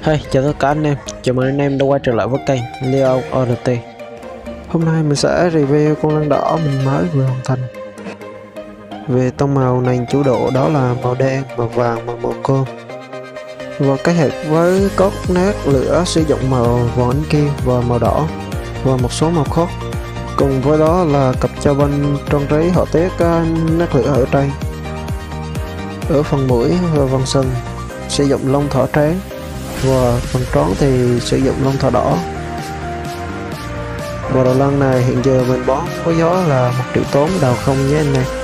Hey, chào tất cả anh em, chào mừng anh em đã quay trở lại với kênh Leo ORT. Hôm nay mình sẽ review con lân đỏ mình mới vừa hoàn thành. Về tông màu nền chủ đạo đó là màu đen, màu vàng và màu cơm, và kết hợp với cốt nét lửa sử dụng màu vàng ánh kim và màu đỏ và một số màu khác. Cùng với đó là cặp trao banh trang trí họa tiết nét lửa ở trên. Ở phần mũi và phần sừng sử dụng lông thỏ trắng, và phần trán thì sử dụng lông thỏ đỏ. Và đầu lân này hiện giờ mình bán có giá là 1 triệu tốn đầu không nhé anh em.